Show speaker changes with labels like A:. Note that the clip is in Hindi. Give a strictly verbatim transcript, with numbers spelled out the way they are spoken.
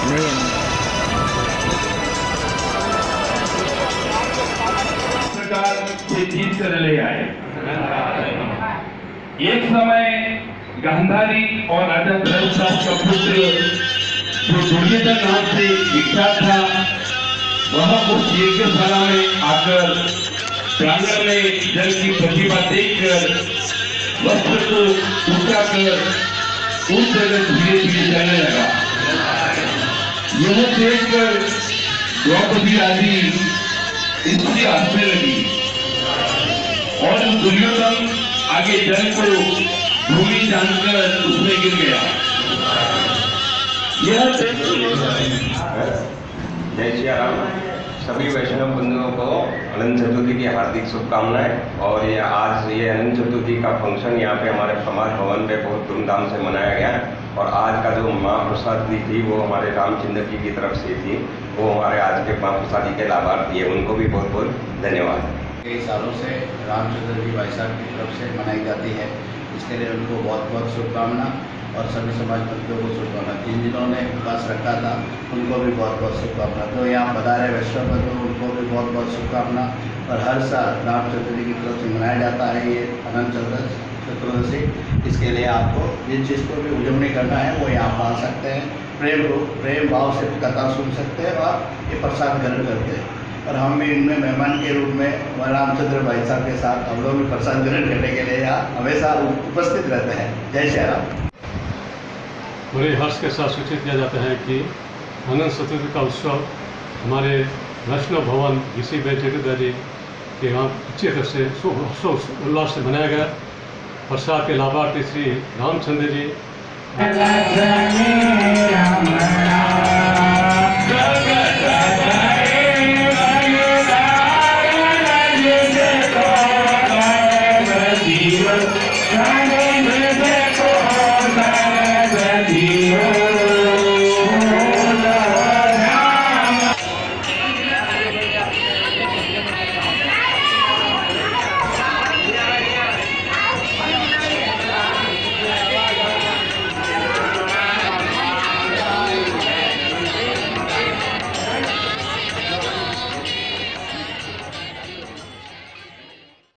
A: से जीत कर ले आए। एक समय गांधारी और राजा धर्मशास्त्र का पुत्र जो दुर्योधन नाम से विख्यात था, वह उस यज्ञशाला में आकर प्रांगण में जल की प्रतिभा देखकर वस्त्र को उठाकर उस जगह धीरे धीरे चलने लगा। यह देखकर द्रौपदी आदि इसकी हंसने लगी और दुर्योधन आगे जल को भूमि जानकर उसमें गिर गया। यह
B: जय श्री राम। सभी वैष्णव बंधुओं को अनंत चतुर्थी की हार्दिक शुभकामनाएं। और ये आज ये अनंत चतुर्थी का फंक्शन यहाँ पे हमारे समाज भवन पे बहुत धूमधाम से मनाया गया। और आज का जो महाप्रसाद दी थी वो हमारे रामचंद्र जी की तरफ से थी, वो हमारे आज के महाप्रसादी के लाभार्थी है, उनको भी बहुत बहुत धन्यवाद।
C: कई सालों से रामचंद्र जी भाई साहब की तरफ से मनाई जाती है, इसके लिए उनको बहुत बहुत शुभकामना और सभी समाज बंधुओं को शुभकामना। जिन जिन्होंने उपवास रखा था उनको भी बहुत बहुत शुभकामना। तो यहाँ पधारे वैष्णव बंधु उनको भी बहुत बहुत शुभकामना। और हर साल रामचंद्र जी की तरफ से मनाया जाता है ये अनंत चतुर्दशी। इसके लिए आपको जिन चीज़ को भी उजवनी करना है वो यहाँ पा सकते हैं, प्रेम प्रेम भाव से कथा सुन सकते हैं और ये प्रसाद ग्रहण करते हैं। और हम भी इनमें मेहमान के रूप में रामचंद्र भाई साहब के साथ हम लोग भी प्रसाद ग्रहण करने के लिए यहाँ हमेशा उपस्थित रहते हैं। जय श्री राम।
D: बड़े हर्ष के साथ सूचित किया जाता है कि अनंत चतुर्थी का उत्सव हमारे वैष्णव भवन ऋषि जी के यहाँ अच्छी तरह से उल्लास से मनाया गया। प्रसाद के लाभार्थी श्री रामचंद्र जी
A: Thank you.